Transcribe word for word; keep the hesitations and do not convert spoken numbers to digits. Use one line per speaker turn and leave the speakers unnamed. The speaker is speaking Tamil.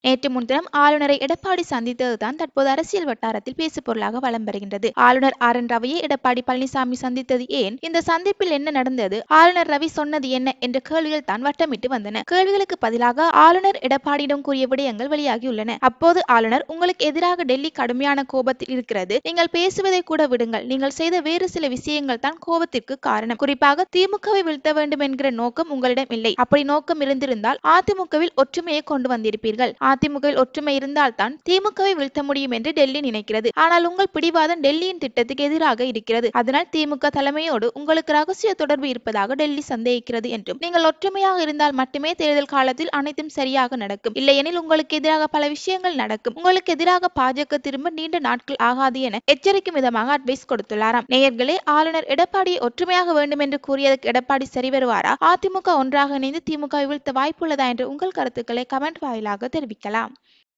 நேற்று முன்தினம் ஆளுநரை எடப்பாடி சந்தித்ததுதான் தற்போது அரசியல் வட்டாரத்தில் பேசுபொருளாக வலம் வருகின்றது. ஆளுநர் ஆர் என் ரவியை எடப்பாடி பழனிசாமி சந்தித்தது ஏன், இந்த சந்திப்பில் என்ன நடந்தது, ஆளுநர் ரவி சொன்னது என்ன என்ற கேள்விகள் தான் வட்டமிட்டு வந்தன. கேள்விகளுக்கு பதிலாக ஆளுநர் எடப்பாடியிடம் கூறிய விடயங்கள் வெளியாகியுள்ளன. அப்போது ஆளுநர், உங்களுக்கு எதிராக டெல்லி கடுமையான கோபத்தில் இருக்கிறது, நீங்கள் பேசுவதை கூட விடுங்கள், நீங்கள் செய்த வேறு சில விஷயங்கள் தான் கோபத்திற்கு காரணம். குறிப்பாக திமுகவை வீழ்த்த வேண்டும் என்கிற நோக்கம் உங்களிடம் இல்லை. அப்படி நோக்கம் இருந்திருந்தால் அதிமுகவில் ஒற்றுமையை கொண்டு வந்திருப்பீர்கள். அதிமுகவில் ஒற்றுமை இருந்தால்தான் திமுகவை வீழ்த்த முடியும் என்று டெல்லி நினைக்கிறது. ஆனால் உங்கள் பிடிவாதம் டெல்லியின் திட்டத்துக்கு எதிராக இருக்கிறது. அதனால் திமுக தலைமையோடு உங்களுக்கு ரகசிய தொடர்பு இருப்பதாக டெல்லி சந்தேகிக்கிறது என்றும், நீங்கள் ஒற்றுமையாக இருந்தால் மட்டுமே தேர்தல் காலத்தில் அனைத்தும் சரியாக நடக்கும், இல்லையெனில் உங்களுக்கு எதிராக பல விஷயங்கள் நடக்கும், உங்களுக்கு எதிராக பாஜக திரும்ப நீண்ட நாட்கள் ஆகாது என எச்சரிக்கும் விதமாக அட்வைஸ் கொடுத்துள்ளாராம். நேயர்களே, ஆளுநர் எடப்பாடியை ஒற்றுமையாக வேண்டும் என்று கூறியதற்கு எடப்பாடி சரி வருவாரா, அதிமுக ஒன்றாக இணைந்து திமுகவை வீழ்த்த வாய்ப்புள்ளதா என்று உங்கள் கருத்துக்களை கமெண்ட் வாயிலாக தெரிவிக்கலாம்.